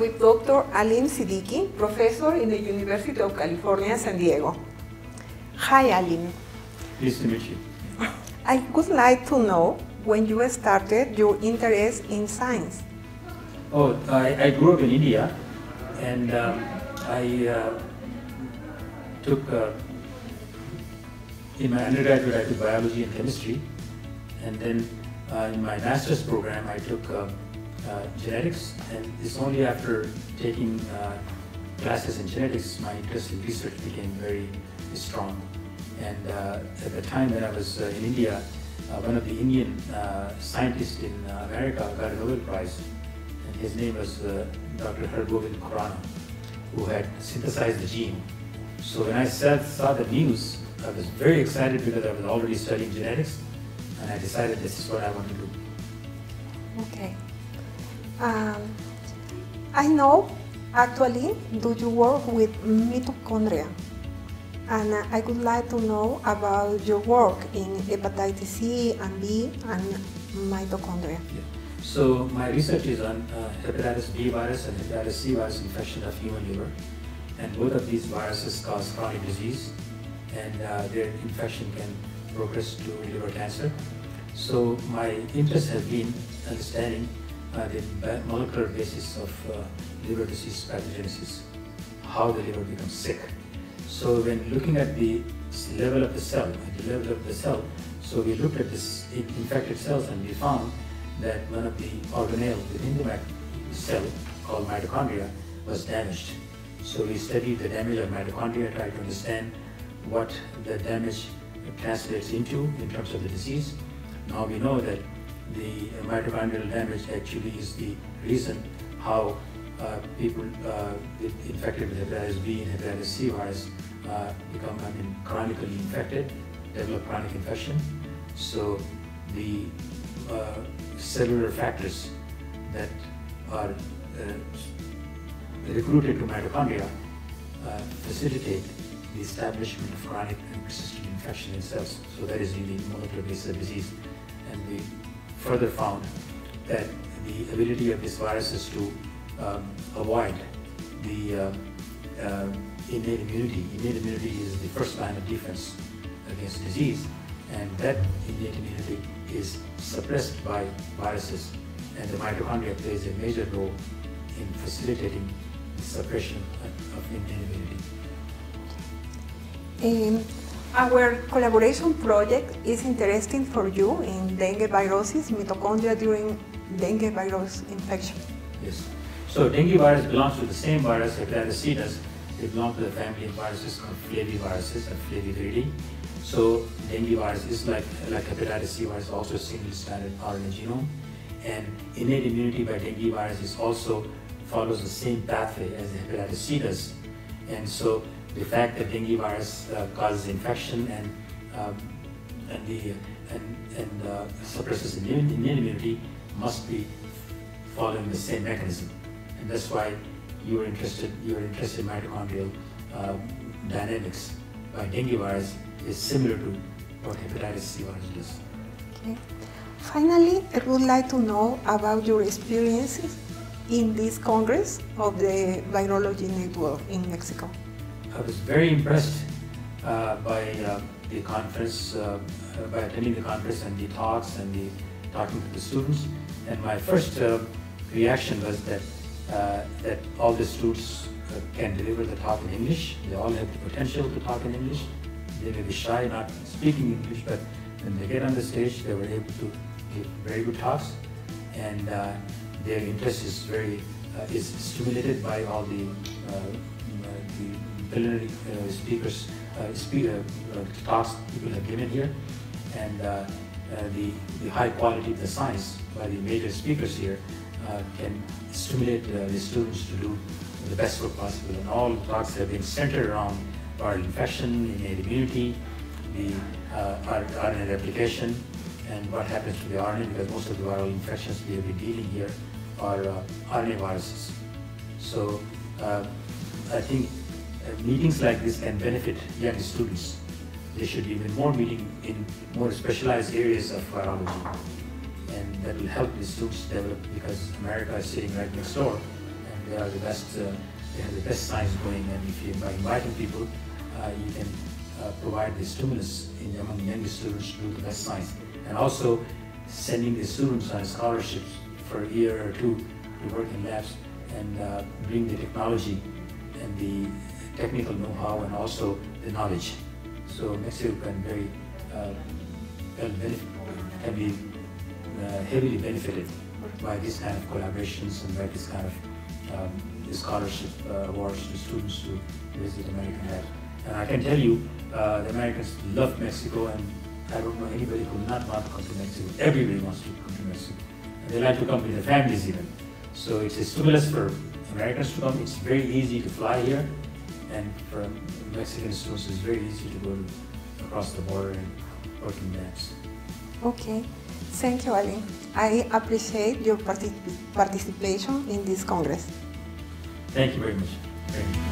with Dr. Alim Siddiqui, professor in the University of California, San Diego. Hi, Alim. Pleased to meet you. I would like to know when you started your interest in science. Oh, I grew up in India, and I took, in my undergraduate, I took biology and chemistry, and then in my master's program, I took genetics, and it's only after taking classes in genetics, my interest in research became very strong. And at the time when I was in India, one of the Indian scientists in America got a Nobel Prize, and his name was Dr. Hargobind Khurana, who had synthesized the gene. So when I saw the news, I was very excited because I was already studying genetics, and I decided this is what I want to do. Okay. I know, actually, do you work with mitochondria? And I would like to know about your work in hepatitis C and B and mitochondria. Yeah. So my research is on hepatitis B virus and hepatitis C virus infection of human liver. And both of these viruses cause chronic disease, and their infection can progress to liver cancer. So my interest has been understanding the molecular basis of liver disease pathogenesis, how the liver becomes sick. So when looking at the level of the cell, so we looked at this infected cells, and we found that one of the organelle within the cell, called mitochondria, was damaged. So we studied the damage of mitochondria, tried to understand what the damage translates into in terms of the disease. Now we know that the mitochondrial damage actually is the reason how people infected with hepatitis B and hepatitis C virus become chronically infected, develop chronic infection. So the cellular factors that are recruited to mitochondria facilitate the establishment of chronic and persistent infection in cells. So that is the molecular basis of disease. And we further found that the ability of these viruses to avoid the innate immunity. Innate immunity is the first line of defense against disease, and that innate immunity is suppressed by viruses, and the mitochondria plays a major role in facilitating the suppression of innate immunity. Our collaboration project is interesting for you in dengue viruses, mitochondria during dengue virus infection. Yes. So dengue virus belongs to the same virus hepatitis C does. It belongs to the family of viruses called flaviviruses and flaviviridae. So dengue virus is like hepatitis C virus, also a single stranded RNA genome. And innate immunity by dengue virus is also follows the same pathway as the hepatitis C does. And so the fact that dengue virus causes infection and suppresses innate immunity must be following the same mechanism. And that's why you're interested in mitochondrial dynamics by dengue virus is similar to what hepatitis C virus does. Okay. Finally, I would like to know about your experiences in this Congress of the Virology Network in Mexico. I was very impressed by the conference, by attending the conference and the talks and the talking to the students. And my first reaction was that all the students can deliver the talk in English. They all have the potential to talk in English. They may be shy not speaking English, but when they get on the stage, they were able to give very good talks, and their interest is stimulated by all the preliminary talks people have given here, and the high quality of the science by the major speakers here can stimulate the students to do the best work possible. And all talks have been centered around viral infection, innate immunity, the RNA replication, and what happens to the RNA, because most of the viral infections we have been dealing here are RNA viruses. So I think meetings like this can benefit young students. They should be even more meeting in more specialized areas of virology, and that will help the students develop, because America is sitting right next door, and they are the best, they have the best science going, and if you, by inviting people, you can provide the stimulus among young students to do the best science. And also sending the students on scholarships for a year or two to work in labs and bring the technology and the technical know-how and also the knowledge. So Mexico can can be heavily benefited by this kind of collaborations and by this kind of scholarship awards to students who visit American labs. And I can tell you, the Americans love Mexico, and I don't know anybody who would not want to come to Mexico. Everybody wants to come to Mexico. And they like to come with their families even. So it's a stimulus for Americans to come. It's very easy to fly here, and for Mexican students it's very easy to go across the border and work in labs. Okay, thank you, Ali. I appreciate your participation in this Congress. Thank you very much.